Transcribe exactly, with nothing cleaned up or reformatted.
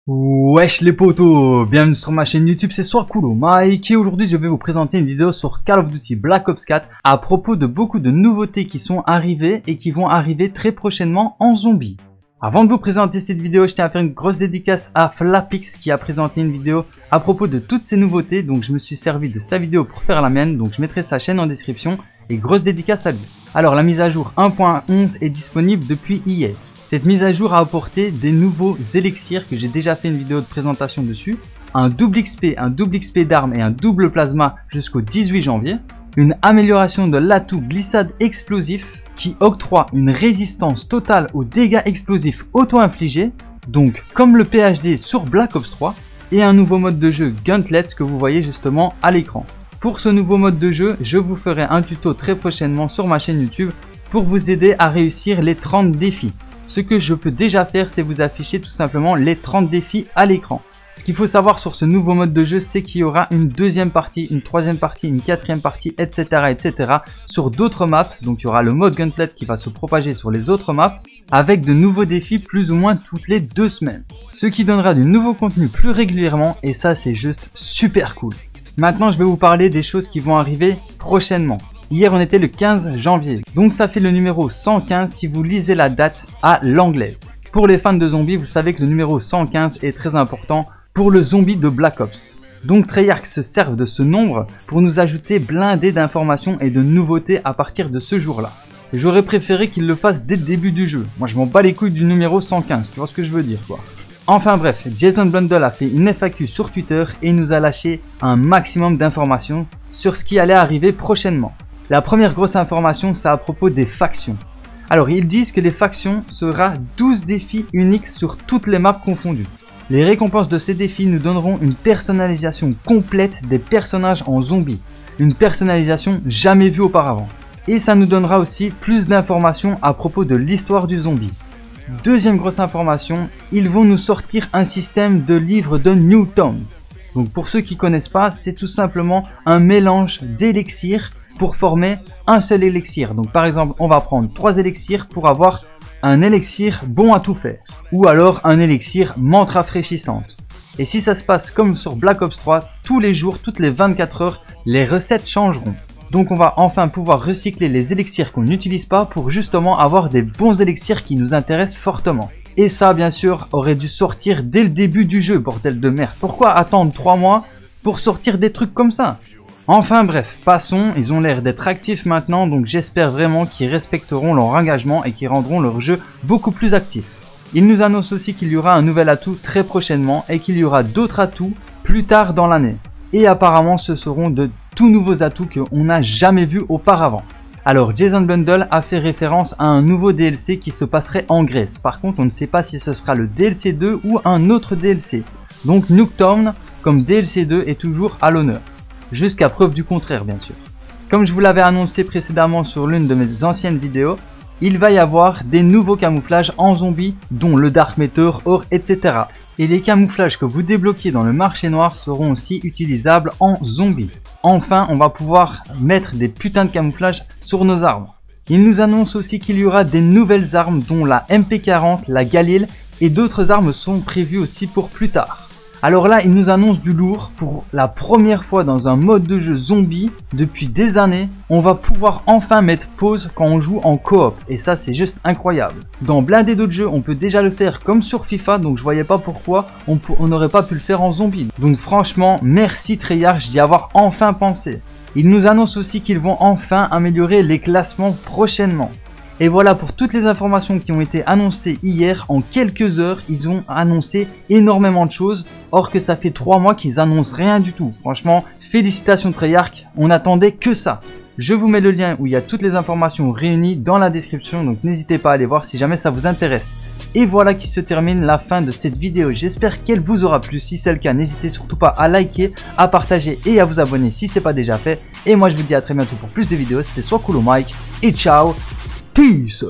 Wesh les potos, bienvenue sur ma chaîne YouTube, c'est Swakulo Mike et aujourd'hui je vais vous présenter une vidéo sur Call of Duty Black Ops quatre à propos de beaucoup de nouveautés qui sont arrivées et qui vont arriver très prochainement en zombie. Avant de vous présenter cette vidéo, je tiens à faire une grosse dédicace à Flapix qui a présenté une vidéo à propos de toutes ces nouveautés, donc je me suis servi de sa vidéo pour faire la mienne, donc je mettrai sa chaîne en description et grosse dédicace à lui. Alors la mise à jour un point onze est disponible depuis hier. Cette mise à jour a apporté des nouveaux élixirs que j'ai déjà fait une vidéo de présentation dessus, un double X P, un double X P d'armes et un double plasma jusqu'au dix-huit janvier, une amélioration de l'atout glissade explosif qui octroie une résistance totale aux dégâts explosifs auto-infligés, donc comme le P H D sur Black Ops trois, et un nouveau mode de jeu Gauntlets que vous voyez justement à l'écran. Pour ce nouveau mode de jeu, je vous ferai un tuto très prochainement sur ma chaîne YouTube pour vous aider à réussir les trente défis. Ce que je peux déjà faire, c'est vous afficher tout simplement les trente défis à l'écran. Ce qu'il faut savoir sur ce nouveau mode de jeu, c'est qu'il y aura une deuxième partie, une troisième partie, une quatrième partie, et cetera et cetera sur d'autres maps. Donc il y aura le mode Gauntlet qui va se propager sur les autres maps avec de nouveaux défis plus ou moins toutes les deux semaines. Ce qui donnera du nouveau contenu plus régulièrement et ça c'est juste super cool. Maintenant je vais vous parler des choses qui vont arriver prochainement. Hier on était le quinze janvier, donc ça fait le numéro cent quinze si vous lisez la date à l'anglaise. Pour les fans de zombies, vous savez que le numéro cent quinze est très important pour le zombie de Black Ops. Donc Treyarch se servent de ce nombre pour nous ajouter blindé d'informations et de nouveautés à partir de ce jour-là. J'aurais préféré qu'ils le fassent dès le début du jeu. Moi je m'en bats les couilles du numéro cent quinze, tu vois ce que je veux dire quoi. Enfin bref, Jason Blundell a fait une F A Q sur Twitter et nous a lâché un maximum d'informations sur ce qui allait arriver prochainement. La première grosse information, c'est à propos des factions. Alors, ils disent que les factions sera douze défis uniques sur toutes les maps confondues. Les récompenses de ces défis nous donneront une personnalisation complète des personnages en zombies. Une personnalisation jamais vue auparavant. Et ça nous donnera aussi plus d'informations à propos de l'histoire du zombie. Deuxième grosse information, ils vont nous sortir un système de livres de Nuketown. Donc pour ceux qui ne connaissent pas, c'est tout simplement un mélange d'élixirs pour former un seul élixir. Donc par exemple, on va prendre trois élixirs pour avoir un élixir bon à tout faire. Ou alors un élixir menthe rafraîchissante. Et si ça se passe comme sur Black Ops trois, tous les jours, toutes les vingt-quatre heures, les recettes changeront. Donc on va enfin pouvoir recycler les élixirs qu'on n'utilise pas pour justement avoir des bons élixirs qui nous intéressent fortement. Et ça bien sûr aurait dû sortir dès le début du jeu, bordel de merde. Pourquoi attendre trois mois pour sortir des trucs comme ça ? Enfin bref, passons, ils ont l'air d'être actifs maintenant, donc j'espère vraiment qu'ils respecteront leur engagement et qu'ils rendront leur jeu beaucoup plus actif. Ils nous annoncent aussi qu'il y aura un nouvel atout très prochainement et qu'il y aura d'autres atouts plus tard dans l'année. Et apparemment ce seront de tout nouveaux atouts qu'on n'a jamais vus auparavant. Alors Jason Blundell a fait référence à un nouveau D L C qui se passerait en Grèce. Par contre on ne sait pas si ce sera le D L C deux ou un autre D L C. Donc Nuketown comme D L C deux est toujours à l'honneur. Jusqu'à preuve du contraire bien sûr. Comme je vous l'avais annoncé précédemment sur l'une de mes anciennes vidéos, il va y avoir des nouveaux camouflages en zombie, dont le Dark Meteor, Or, et cetera. Et les camouflages que vous débloquez dans le marché noir seront aussi utilisables en zombie. Enfin, on va pouvoir mettre des putains de camouflages sur nos armes. Il nous annonce aussi qu'il y aura des nouvelles armes, dont la M P quarante, la Galil, et d'autres armes sont prévues aussi pour plus tard. Alors là, il nous annonce du lourd. Pour la première fois dans un mode de jeu zombie, depuis des années, on va pouvoir enfin mettre pause quand on joue en coop. Et ça, c'est juste incroyable. Dans blindé d'autres jeux, on peut déjà le faire comme sur FIFA, donc je voyais pas pourquoi on n'aurait pas pu le faire en zombie. Donc franchement, merci Treyarch d'y avoir enfin pensé. Il nous annonce aussi qu'ils vont enfin améliorer les classements prochainement. Et voilà pour toutes les informations qui ont été annoncées hier. En quelques heures, ils ont annoncé énormément de choses. Or que ça fait trois mois qu'ils annoncent rien du tout. Franchement, félicitations Treyarch, on n'attendait que ça. Je vous mets le lien où il y a toutes les informations réunies dans la description. Donc n'hésitez pas à aller voir si jamais ça vous intéresse. Et voilà qui se termine la fin de cette vidéo. J'espère qu'elle vous aura plu. Si c'est le cas, n'hésitez surtout pas à liker, à partager et à vous abonner si ce n'est pas déjà fait. Et moi je vous dis à très bientôt pour plus de vidéos. C'était Swakulo Mike et ciao. Peace.